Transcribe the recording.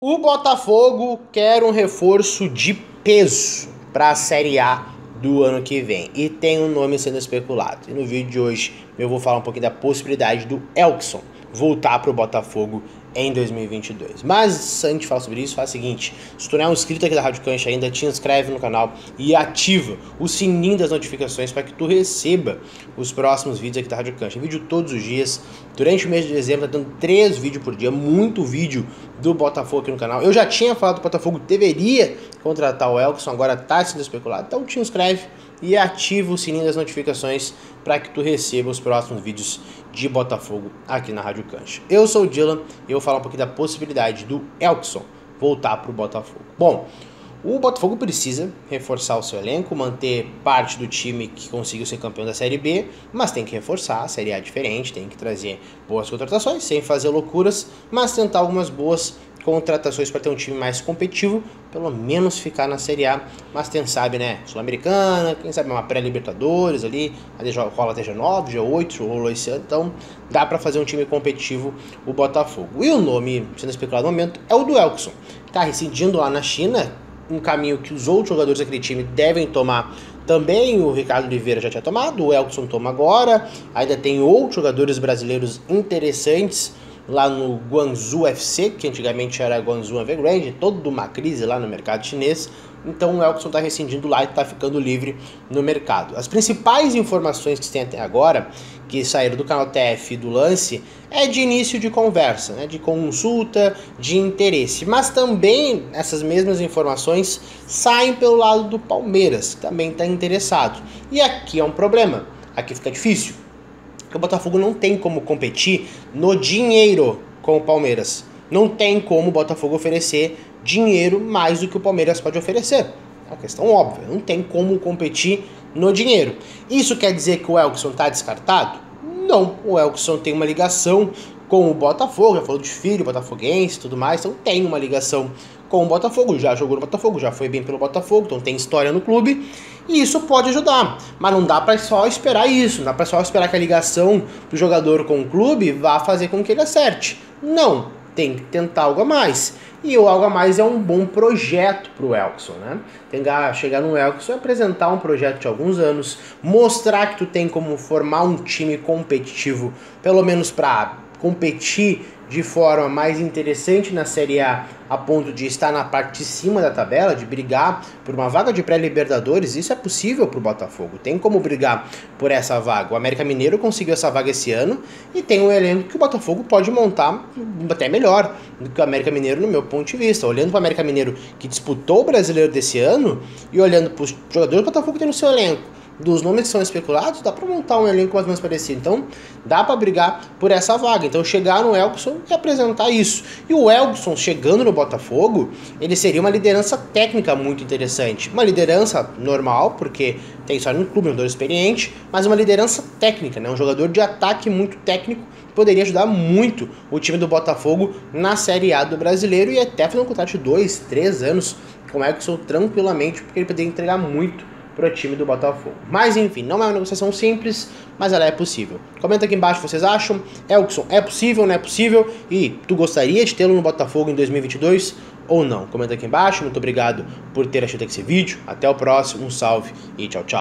O Botafogo quer um reforço de peso para a Série A do ano que vem e tem um nome sendo especulado. E no vídeo de hoje eu vou falar um pouquinho da possibilidade do Elkson voltar para o Botafogo em 2022. Mas antes de falar sobre isso, faz o seguinte: se tu não é um inscrito aqui da Rádio Cancha ainda, te inscreve no canal e ativa o sininho das notificações para que tu receba os próximos vídeos aqui da Rádio Cancha. Vídeo todos os dias. Durante o mês de dezembro tá dando 3 vídeos por dia, muito vídeo do Botafogo aqui no canal. Eu já tinha falado que o Botafogo deveria contratar o Elkson, agora tá sendo especulado, então te inscreve e ativa o sininho das notificações para que tu receba os próximos vídeos de Botafogo aqui na Rádio Cancha. Eu sou o Dylan e eu vou falar um pouquinho da possibilidade do Elkson voltar para o Botafogo. Bom, o Botafogo precisa reforçar o seu elenco, manter parte do time que conseguiu ser campeão da Série B, mas tem que reforçar, a Série A é diferente, tem que trazer boas contratações, sem fazer loucuras, mas tentar algumas boas contratações para ter um time mais competitivo, pelo menos ficar na Série A, mas quem sabe, né, Sul-Americana, quem sabe uma pré-Libertadores ali, rola até G9, G8, rolou esse ano, então dá para fazer um time competitivo o Botafogo. E o nome sendo especulado no momento é o do Elkson, tá residindo lá na China, um caminho que os outros jogadores daquele time devem tomar também. O Ricardo Oliveira já tinha tomado, o Elkson toma agora, ainda tem outros jogadores brasileiros interessantes lá no Guangzhou FC, que antigamente era Guangzhou Evergrande, toda uma crise lá no mercado chinês. Então o Elkson está rescindindo lá e está ficando livre no mercado. As principais informações que se tem até agora, que saíram do canal TF do Lance, é de início de conversa, né, de consulta, de interesse. Mas também essas mesmas informações saem pelo lado do Palmeiras, que também está interessado. E aqui é um problema, aqui fica difícil. O Botafogo não tem como competir no dinheiro com o Palmeiras. Não tem como o Botafogo oferecer dinheiro mais do que o Palmeiras pode oferecer. É uma questão óbvia, não tem como competir no dinheiro. Isso quer dizer que o Elkson está descartado? Não, o Elkson tem uma ligação com o Botafogo, já falou de filho, botafoguense e tudo mais, então tem uma ligação com o Botafogo, já jogou no Botafogo, já foi bem pelo Botafogo, então tem história no clube, e isso pode ajudar, mas não dá para só esperar isso, não dá para só esperar que a ligação do jogador com o clube vá fazer com que ele acerte. Não, tem que tentar algo a mais, e o algo a mais é um bom projeto para o Elkson, né? Chegar no Elkson e apresentar um projeto de alguns anos, mostrar que tu tem como formar um time competitivo, pelo menos para competir de forma mais interessante na Série A ponto de estar na parte de cima da tabela, de brigar por uma vaga de pré-Libertadores. Isso é possível para o Botafogo, tem como brigar por essa vaga. O América Mineiro conseguiu essa vaga esse ano e tem um elenco que o Botafogo pode montar até melhor do que o América Mineiro, no meu ponto de vista. Olhando para o América Mineiro, que disputou o Brasileiro desse ano, e olhando para os jogadores que o Botafogo tem no seu elenco, dos nomes que são especulados, dá para montar um elenco mais ou menos parecido. Então, dá para brigar por essa vaga. Então, chegar no Elkson e apresentar isso. E o Elkson chegando no Botafogo, ele seria uma liderança técnica muito interessante. Uma liderança normal, porque tem história no clube, um jogador experiente, mas uma liderança técnica, né? Um jogador de ataque muito técnico, que poderia ajudar muito o time do Botafogo na Série A do Brasileiro e até fazer um contrato de 2, 3 anos com o Elkson tranquilamente, porque ele poderia entregar muito para o time do Botafogo. Mas enfim, não é uma negociação simples, mas ela é possível. Comenta aqui embaixo o que vocês acham. Elkson, é possível, não é possível? E tu gostaria de tê-lo no Botafogo em 2022 ou não? Comenta aqui embaixo. Muito obrigado por ter assistido esse vídeo. Até o próximo, um salve e tchau, tchau.